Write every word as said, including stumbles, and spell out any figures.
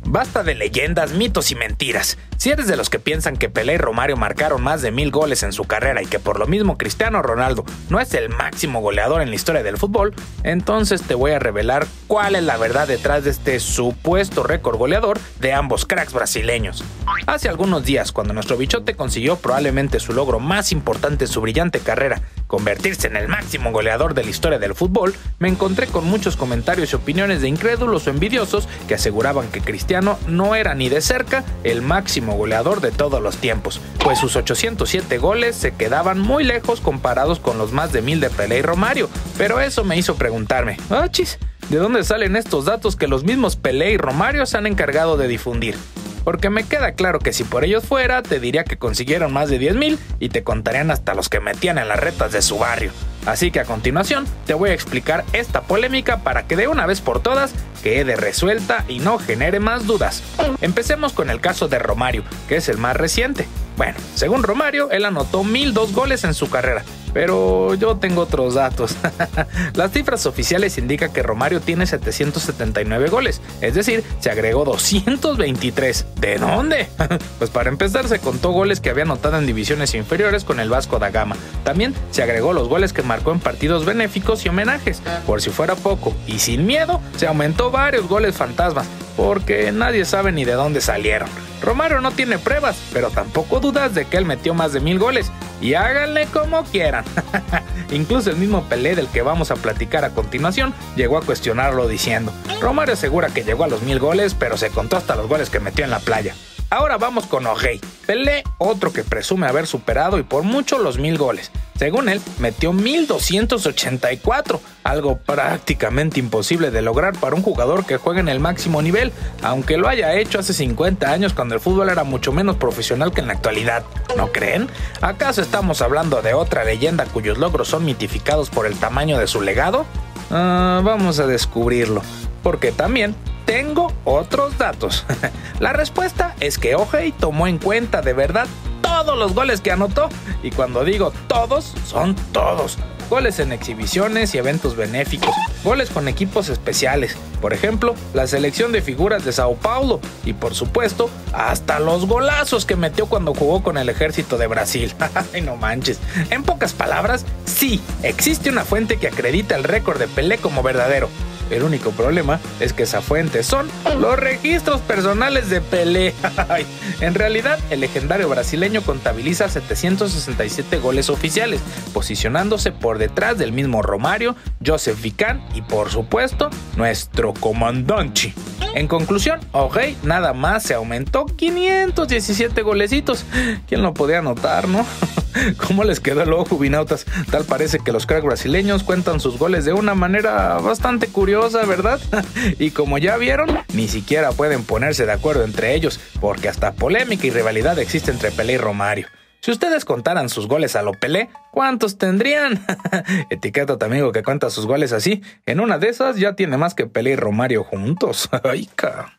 Basta de leyendas, mitos y mentiras. Si eres de los que piensan que Pelé y Romario marcaron más de mil goles en su carrera y que por lo mismo Cristiano Ronaldo no es el máximo goleador en la historia del fútbol, entonces te voy a revelar cuál es la verdad detrás de este supuesto récord goleador de ambos cracks brasileños. Hace algunos días, cuando nuestro bichote consiguió probablemente su logro más importante en su brillante carrera, convertirse en el máximo goleador de la historia del fútbol, me encontré con muchos comentarios y opiniones de incrédulos o envidiosos que aseguraban que Cristiano no era ni de cerca el máximo goleador de todos los tiempos, pues sus ochocientos siete goles se quedaban muy lejos comparados con los más de mil de Pelé y Romario. Pero eso me hizo preguntarme, ¡achis! ¿De dónde salen estos datos que los mismos Pelé y Romario se han encargado de difundir? Porque me queda claro que si por ellos fuera, te diría que consiguieron más de diez mil y te contarían hasta los que metían en las retas de su barrio. Así que a continuación te voy a explicar esta polémica para que de una vez por todas quede resuelta y no genere más dudas. Empecemos con el caso de Romario, que es el más reciente. Bueno, según Romario, él anotó mil dos goles en su carrera, pero yo tengo otros datos. Las cifras oficiales indican que Romario tiene setecientos setenta y nueve goles, es decir, se agregó doscientos veintitrés. ¿De dónde? Pues para empezar se contó goles que había anotado en divisiones inferiores con el Vasco da Gama. También se agregó los goles que marcó en partidos benéficos y homenajes. Por si fuera poco, y sin miedo, se aumentó varios goles fantasmas, porque nadie sabe ni de dónde salieron. Romario no tiene pruebas, pero tampoco dudas de que él metió más de mil goles, y háganle como quieran. Incluso el mismo Pelé, del que vamos a platicar a continuación, llegó a cuestionarlo diciendo: Romario asegura que llegó a los mil goles, pero se contó hasta los goles que metió en la playa. Ahora vamos con Ojei. Pelé, otro que presume haber superado y por mucho los mil goles. Según él, metió mil doscientos ochenta y cuatro, algo prácticamente imposible de lograr para un jugador que juega en el máximo nivel, aunque lo haya hecho hace cincuenta años cuando el fútbol era mucho menos profesional que en la actualidad. ¿No creen? ¿Acaso estamos hablando de otra leyenda cuyos logros son mitificados por el tamaño de su legado? Uh, vamos a descubrirlo, porque también tengo otros datos. La respuesta es que Ojei tomó en cuenta de verdad todos los goles que anotó, y cuando digo todos, son todos. Goles en exhibiciones y eventos benéficos, goles con equipos especiales, por ejemplo, la selección de figuras de Sao Paulo, y por supuesto, hasta los golazos que metió cuando jugó con el ejército de Brasil. Ay, no manches. En pocas palabras, sí, existe una fuente que acredita el récord de Pelé como verdadero. El único problema es que esa fuente son los registros personales de Pelé. En realidad, el legendario brasileño contabiliza setecientos sesenta y siete goles oficiales, posicionándose por detrás del mismo Romario, Joseph Vicán y, por supuesto, nuestro comandante. En conclusión, Ojei nada más se aumentó quinientos diecisiete golecitos. ¿Quién lo podía notar, no? ¿Cómo les quedó el ojo, binautas? Tal parece que los cracks brasileños cuentan sus goles de una manera bastante curiosa, ¿verdad? Y como ya vieron, ni siquiera pueden ponerse de acuerdo entre ellos, porque hasta polémica y rivalidad existe entre Pelé y Romario. Si ustedes contaran sus goles a lo Pelé, ¿cuántos tendrían? Etiqueta a tu amigo que cuenta sus goles así. En una de esas ya tiene más que Pelé y Romario juntos. ¡Ay, ca!